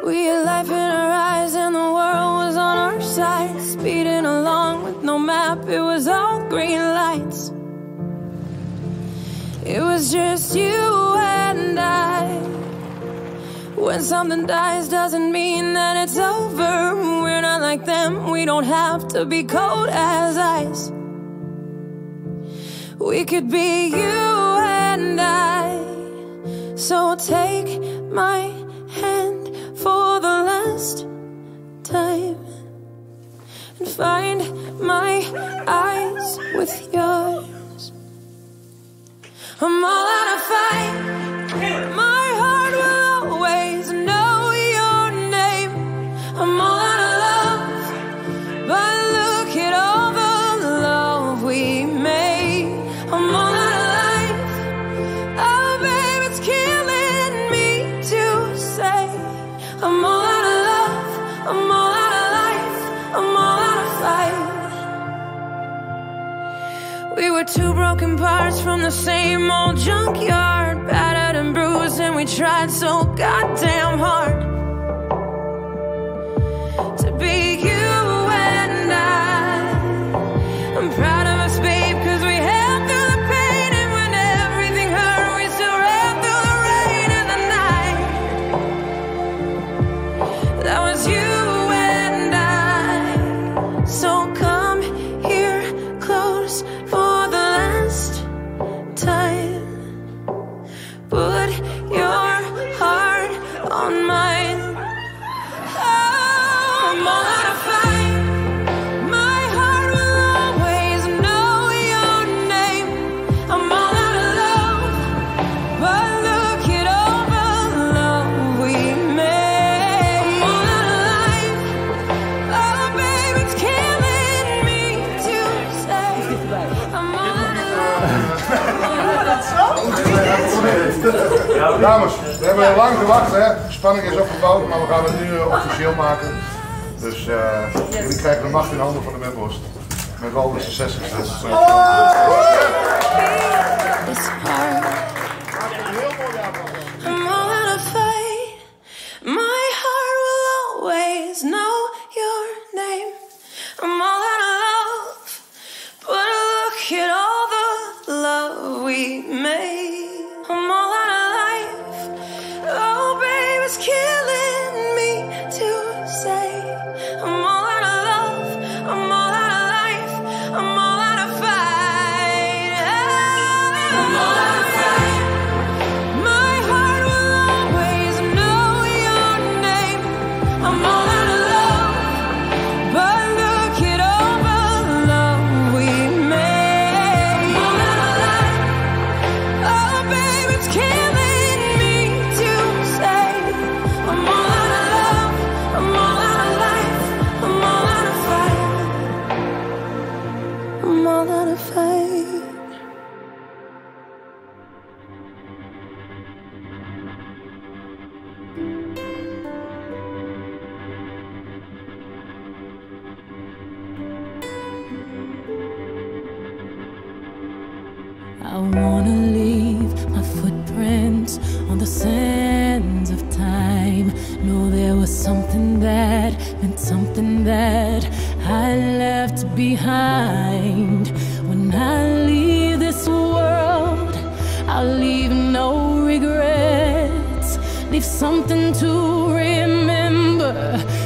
We had life in our eyes and the world was on our side, speeding along with no map, it was all green lights. It was just you and I. When something dies doesn't mean that it's over. We're not like them, we don't have to be cold as ice. We could be you and I. So take my hand for the last time and find my eyes with yours. I'm all out of fight. My heart will always know your name. I'm all out of love, but look at all the love we made. I'm all out of life. Oh, babe, it's killing me to say. I'm all out of love. I'm all out of life. I'm all out of fight. We were two broken parts from the same old junkyard, battered and bruised, and we tried so goddamn hard to be you and I. I'm proud of us, babe, cause we held through the pain, and when everything hurt, we still ran through the rain and the night. That was you and I. So come here close for the last time. Put your heart on mine. Oh, I'm all out of fight. My heart will always know your name. I'm all out of love, but look at all the love we made. I'm all out of life. Oh, babe, it's killing me to say. I'm all out of Dames, we hebben heel lang gewacht, hè. De spanning is opgebouwd, maar we gaan het nu officieel maken. Dus jullie krijgen de macht in handen van de Webhost. Met wel de 60ste. It's hard. I'm all out of fight. My heart will always know your name. I'm all out of love, but look at all the love we made. I'm all out of life. Oh, babe, it's killing me to say. I'm all out of love. I'm all out of life. I'm all out of fight. I'm all out of fight. My heart will always know your name. I'm all out of love, but look at all the love we made. I'm all out of life. Oh, babe, it's killing me to say. I'm all out of love. I'm all out of life. I'm all out of fight. I'm all out of fight. I wanna leave my footprints on the sands of time. Know there was something that meant something that I left behind. When I leave this world, I'll leave no regrets. Leave something to remember.